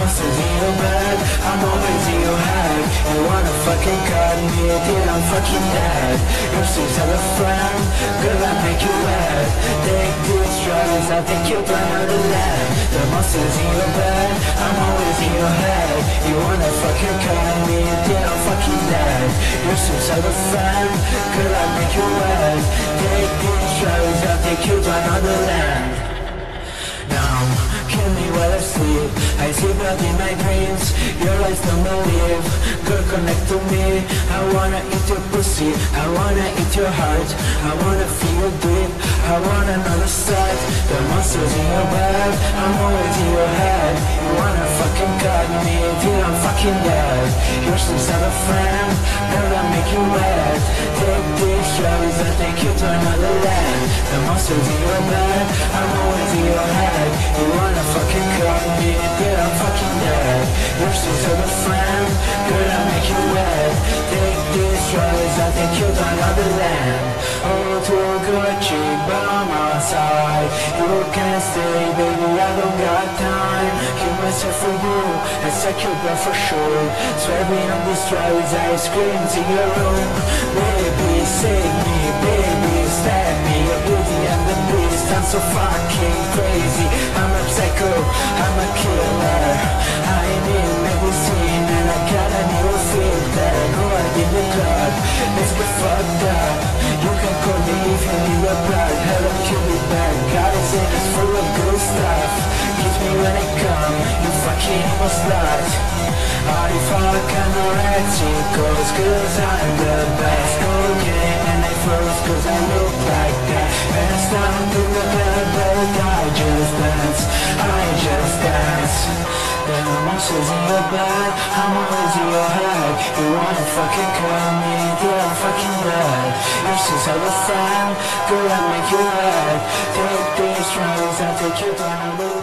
monsters in your bed, I'm always in your head. You wanna fucking cut me, then I'm fucking dead. You're just have a friend, girl, I make you mad. Take these drugs, I think you're another land. The monsters in your bed, I'm always in your head. You wanna fucking cut me, then I'm fucking dead. You're just have a friend, girl, I make you mad. Take these drugs, I think you're another land. Now, kill me while I sleep, I see blood in my dreams. Your eyes don't believe, girl, connect to me. I wanna eat your pussy, I wanna eat your heart. I wanna feel your deep, I want another start. The monsters in your bed, I'm always in your head. You wanna fucking cut me, till I'm fucking dead. You're just not a friend, girl, I make you mad. Take these drugs, I take you to another land. The monsters in your bed, I'm always in your head. You wanna fucking cut me, till I'm fucking dead. You're just not a friend, girl, I make you mad. Take these drugs, I take you to another land. Oh, to a good chick by my side. You can't stay, baby, I don't got time. Kill myself for you, I suck your blood for sure. Swerving on these drugs, I scream to your room. Baby, save me, baby, stab me. You're beauty and the beast, I'm so fucking crazy. I'm a psycho, I'm a killer. I need medicine and I got a new filter. No, I did the club, let's get fucked up. You can call me if you need a blood. Hello, kill me back, got a sentence full of good stuff. Kiss me when I come, you fucking emo slut. I fuck anorexic, cause I'm the best. Cocaine and I froze cause I look like that. Best down to the bed, but I just dance, I just dance. There are monsters in your bed, I'm always in your head. You wanna fucking cut me, then I'm fucking dead. You're just have a friend, girl, I make you mad. Take these drugs, I take you to another